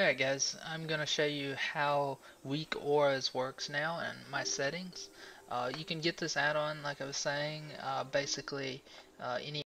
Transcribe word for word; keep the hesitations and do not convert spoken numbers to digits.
Alright guys, I'm gonna show you how weak auras works now in my settings. Uh, you can get this add-on, like I was saying, uh, basically uh, any